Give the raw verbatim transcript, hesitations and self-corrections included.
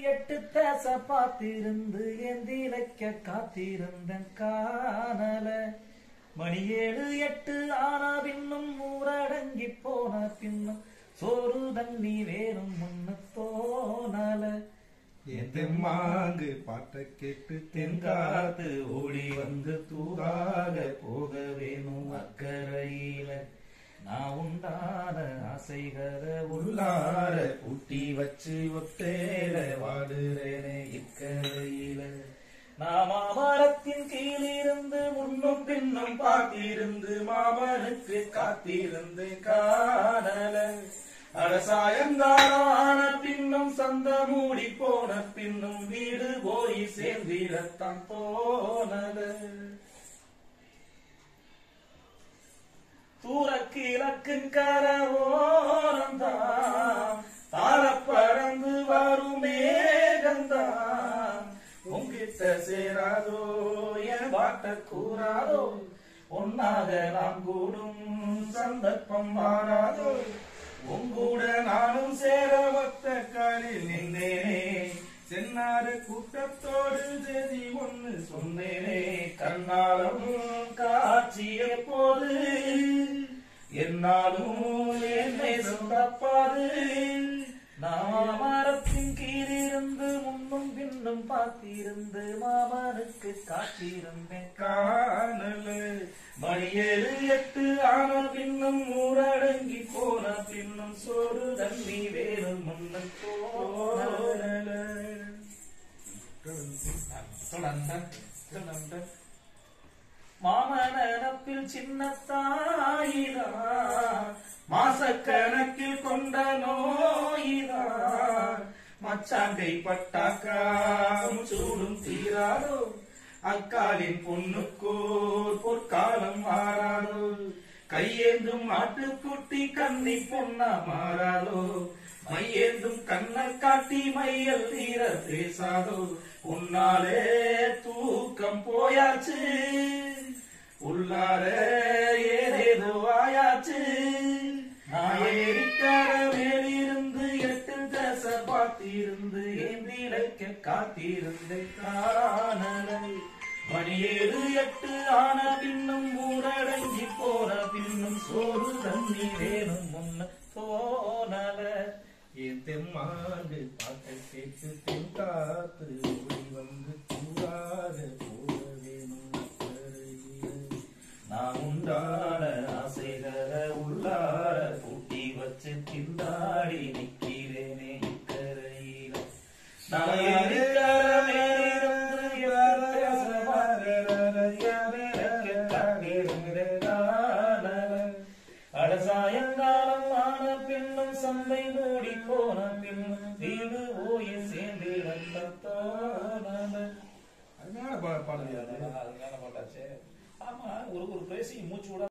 எட்டு தேச பார்த்திருந்து ஏந்திரைக்க காத்திருந்தன் காணல மணி ஏழு எட்டு ஆனா பின்னும் ஊரடங்கி போன பின்னும் சோறு தண்ணி வேணும் முன்னு தோணல தெம்மாங்கு பாட்டை கேட்டு தென்காத்து ஓடி வந்து தூதாக போக வேணும் அக்கறையில நான் உண்டான ஆசைகளை உள்ளார பூட்டி வச்சு ஒத்தேல வாடுறேனே இக்கரையில நான் மாமரத்தின் கீழிருந்து முன்னும் பின்னும் பார்த்திருந்து மாமனுக்கு காத்திருந்து காணல அரசாயங்கான பின்னும் சந்த மூடி போன பின்னும் வீடு போய் சேர்ந்திடத்தான் போனல தூரக்கிழக்கின் கரவோரந்தான் தாழ பறந்து வரும் மேகந்தான் உங்கிட்ட சேராதோ என் பாட்ட கூறாதோ ஒன்னாக நாம் கூடும் சந்தர்ப்பம் மாறாதோ உங்கூட நானும் சேர வத்த காலில் நின்றேனே சென்னாறு கூட்டத்தோடு செய்தி ஒன்னு சொன்னேனே கண்ணாலும் காட்சிய போது என்னாலும் என்னை சொந்தப்பாது நான் மரத்தின் கீழிருந்து முன்னும் பின்னும் பார்த்திருந்து மாமனுக்கு காத்திருந்தேன் காணல மணி ஏழு எட்டு ஆன பின்னும் ஊரடங்கி போன பின்னும் சோறு தண்ணி வேணும் முன்ன போனல மாமனப்பில் சின்ன தாயிதா மாசக்கணக்கில் கொண்ட நோயிதா மச்சாங்கை பட்டாக்கா சூடும் தீராதோ அக்காலின் பொண்ணுக்கோர் பொற்காலம் மாறாதோ கையேந்தும் ஆட்டுக்குட்டி கண்ணி பொண்ணா மாறாதோ மையேந்தும் கண்ணை காட்டி மையல் தீர பேசாதோ உன்னாலே தூக்கம் போயாச்சு உள்ளார ஏதேதோ ஆயாச்சு ஏறிக்கார மேலிருந்து எட்டு தச பார்த்திருந்து ஏந்திரைக்க காத்திருந்து காணலை மணி ஏழு எட்டு ஆன பின்னும் ஊரடங்கி போன பின்னும் சோறு தண்ணி வேணும் முன்ன தோணல என் தெம்மாங்கு பாட்டை கேட்டு தென்காத்து ஓடி வந்து தூராக போக வேணும் நான் உண்டான ஆசைகளை உள்ளார பூட்டி வச்சு திண்டாடி நிக்கிறேனே இக்கரையில நான் சாயங்காலம் ஆன பின்னும் சந்தை மூடி போன பின்னும் வீடு ஓய சேர்ந்து தோணல அதனால பாடல அதனால பாட்டாச்சு ஆமா ஒரு ஒரு பேசி மூச்சு விட